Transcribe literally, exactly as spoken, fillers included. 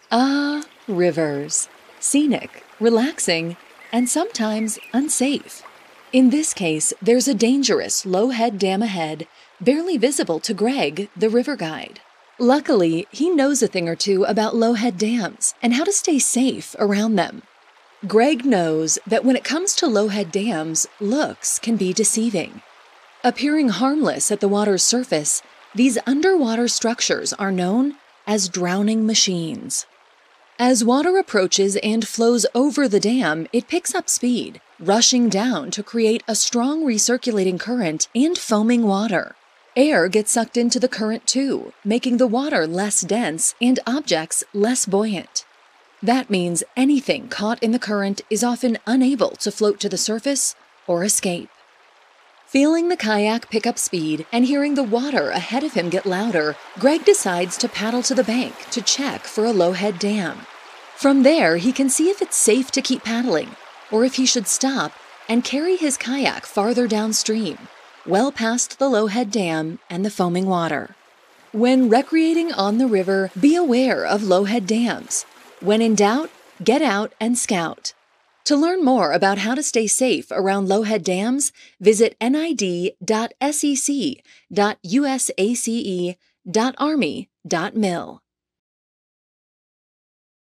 Ah, rivers. Scenic, relaxing, and sometimes unsafe. In this case, there's a dangerous low-head dam ahead, barely visible to Greg, the river guide. Luckily, he knows a thing or two about low-head dams and how to stay safe around them. Greg knows that when it comes to low-head dams, looks can be deceiving. Appearing harmless at the water's surface, these underwater structures are known as drowning machines. As water approaches and flows over the dam, it picks up speed, rushing down to create a strong recirculating current and foaming water. Air gets sucked into the current too, making the water less dense and objects less buoyant. That means anything caught in the current is often unable to float to the surface or escape. Feeling the kayak pick up speed and hearing the water ahead of him get louder, Greg decides to paddle to the bank to check for a low-head dam. From there, he can see if it's safe to keep paddling, or if he should stop and carry his kayak farther downstream, well past the low-head dam and the foaming water. When recreating on the river, be aware of low-head dams. When in doubt, get out and scout. To learn more about how to stay safe around low-head dams, visit N I D dot S E C dot U S A C E dot Army dot mil.